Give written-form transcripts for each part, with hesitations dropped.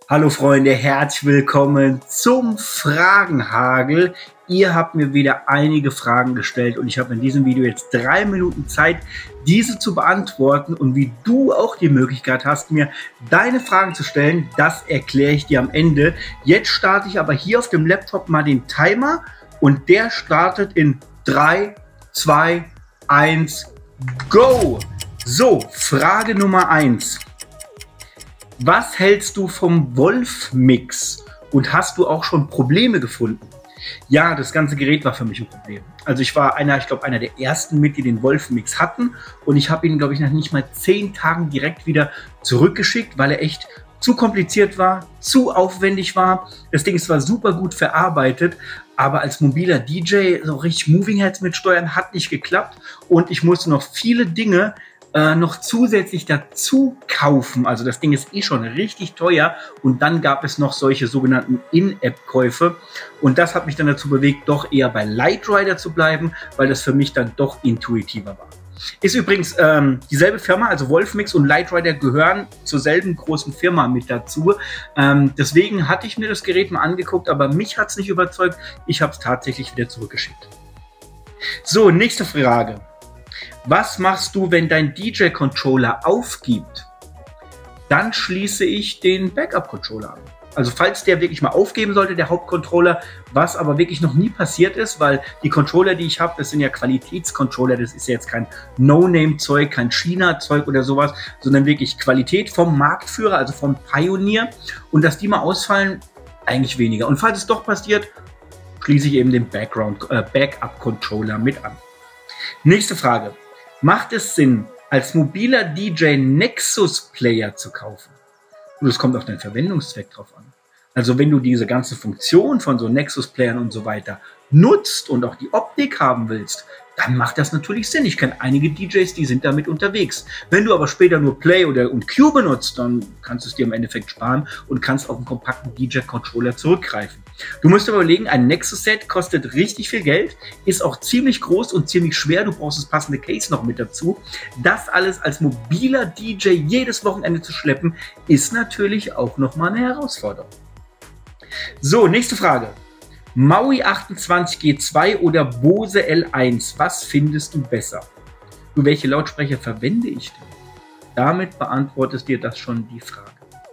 Hallo Freunde, herzlich willkommen zum Fragenhagel. Ihr habt mir wieder einige Fragen gestellt und ich habe in diesem Video jetzt 3 Minuten Zeit, diese zu beantworten. Und wie du auch die Möglichkeit hast, mir deine Fragen zu stellen, das erkläre ich dir am Ende. Jetzt starte ich aber hier auf dem Laptop mal den Timer und der startet in 3, 2, 1, go! So, Frage Nummer 1. Was hältst du vom Wolf-Mix und hast du auch schon Probleme gefunden? Ja, das ganze Gerät war für mich ein Problem. Also ich war einer der ersten mit, die den Wolf-Mix hatten und ich habe ihn, glaube ich, nach nicht mal 10 Tagen direkt wieder zurückgeschickt, weil er echt zu kompliziert war, zu aufwendig war. Das Ding ist zwar super gut verarbeitet, aber als mobiler DJ so richtig Moving Heads mit steuern hat nicht geklappt und ich musste noch viele Dinge noch zusätzlich dazu kaufen. Also das Ding ist eh schon richtig teuer und dann gab es noch solche sogenannten In-App-Käufe und das hat mich dann dazu bewegt, doch eher bei Lightrider zu bleiben, weil das für mich dann doch intuitiver war. Ist übrigens dieselbe Firma, also Wolf-Mix und Lightrider gehören zur selben großen Firma mit dazu. Deswegen hatte ich mir das Gerät mal angeguckt, aber mich hat es nicht überzeugt. Ich habe es tatsächlich wieder zurückgeschickt. So, nächste Frage. Was machst du, wenn dein DJ-Controller aufgibt? Dann schließe ich den Backup-Controller an. Also falls der wirklich mal aufgeben sollte, der Hauptcontroller, was aber wirklich noch nie passiert ist, weil die Controller, die ich habe, das sind ja Qualitätscontroller, das ist ja jetzt kein No-Name-Zeug, kein China-Zeug oder sowas, sondern wirklich Qualität vom Marktführer, also vom Pioneer. Und dass die mal ausfallen, eigentlich weniger. Und falls es doch passiert, schließe ich eben den Backup-Controller mit an. Nächste Frage. Macht es Sinn, als mobiler DJ Nexus-Player zu kaufen? Und es kommt auf deinen Verwendungszweck drauf an. Also wenn du diese ganze Funktion von so Nexus-Playern und so weiter nutzt und auch die Optik haben willst, dann macht das natürlich Sinn. Ich kenne einige DJs, die sind damit unterwegs. Wenn du aber später nur Play und Q benutzt, dann kannst du es dir im Endeffekt sparen und kannst auf einen kompakten DJ-Controller zurückgreifen. Du musst aber überlegen, ein Nexus-Set kostet richtig viel Geld, ist auch ziemlich groß und ziemlich schwer. Du brauchst das passende Case noch mit dazu. Das alles als mobiler DJ jedes Wochenende zu schleppen, ist natürlich auch nochmal eine Herausforderung. So, nächste Frage. Maui 28 G2 oder Bose L1, was findest du besser? Für welche Lautsprecher verwende ich denn? Damit beantwortest dir das schon die Frage.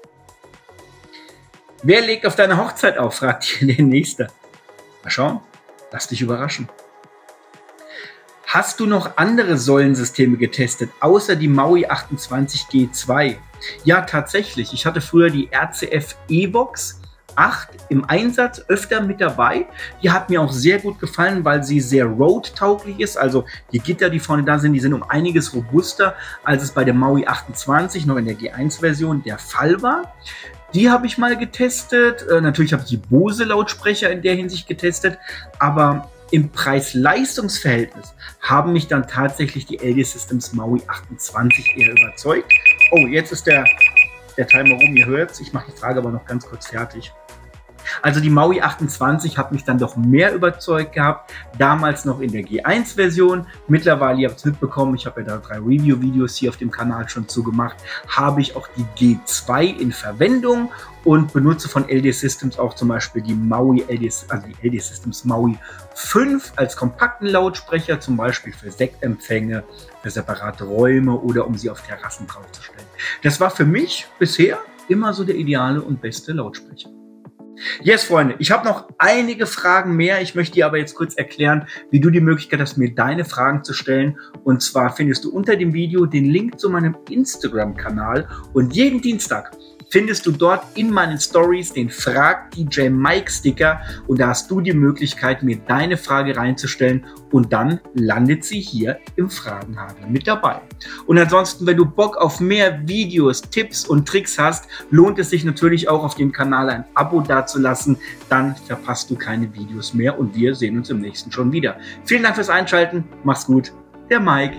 Wer legt auf deine Hochzeit auf, fragt hier der Nächste. Mal schauen, lass dich überraschen. Hast du noch andere Säulensysteme getestet, außer die Maui 28 G2? Ja, tatsächlich. Ich hatte früher die RCF Evox 8 im Einsatz öfter mit dabei. Die hat mir auch sehr gut gefallen, weil sie sehr road-tauglich ist. Also die Gitter, die vorne da sind, die sind um einiges robuster, als es bei der Maui 28 noch in der G1-Version der Fall war. Die habe ich mal getestet. Natürlich habe ich die Bose-Lautsprecher in der Hinsicht getestet, aber im Preis-Leistungs-Verhältnis haben mich dann tatsächlich die LD Systems Maui 28 eher überzeugt. Oh, jetzt ist der Timer rum, ihr hört es. Ich mache die Frage aber noch ganz kurz fertig. Also die Maui 28 hat mich dann doch mehr überzeugt gehabt, damals noch in der G1-Version. Mittlerweile, ihr habt es mitbekommen, ich habe ja da 3 Review-Videos hier auf dem Kanal schon zugemacht, habe ich auch die G2 in Verwendung und benutze von LD Systems auch zum Beispiel die Maui LD Systems Maui 5 als kompakten Lautsprecher, zum Beispiel für Sektempfänge, für separate Räume oder um sie auf Terrassen draufzustellen. Das war für mich bisher immer so der ideale und beste Lautsprecher. Yes, Freunde, ich habe noch einige Fragen mehr. Ich möchte dir aber jetzt kurz erklären, wie du die Möglichkeit hast, mir deine Fragen zu stellen. Und zwar findest du unter dem Video den Link zu meinem Instagram-Kanal. Und jeden Dienstag findest du dort in meinen Stories den Frag DJ Mike Sticker. Und da hast du die Möglichkeit, mir deine Frage reinzustellen. Und dann landet sie hier im Fragenhagel mit dabei. Und ansonsten, wenn du Bock auf mehr Videos, Tipps und Tricks hast, lohnt es sich natürlich auch auf dem Kanal ein Abo dazulassen. Dann verpasst du keine Videos mehr und wir sehen uns im nächsten schon wieder. Vielen Dank fürs Einschalten. Mach's gut. Der Mike.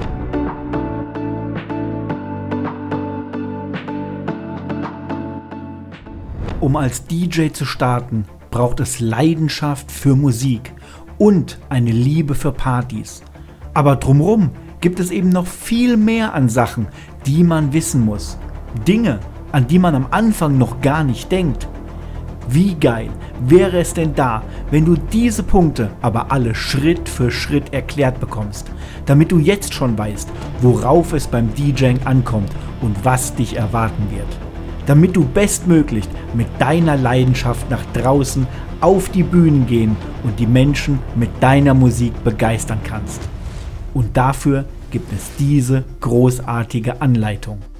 Um als DJ zu starten, braucht es Leidenschaft für Musik und eine Liebe für Partys. Aber drumherum gibt es eben noch viel mehr an Sachen, die man wissen muss. Dinge, an die man am Anfang noch gar nicht denkt. Wie geil wäre es denn da, wenn du diese Punkte aber alle Schritt für Schritt erklärt bekommst, damit du jetzt schon weißt, worauf es beim DJing ankommt und was dich erwarten wird. Damit du bestmöglich mit deiner Leidenschaft nach draußen auf die Bühnen gehen und die Menschen mit deiner Musik begeistern kannst. Und dafür gibt es diese großartige Anleitung.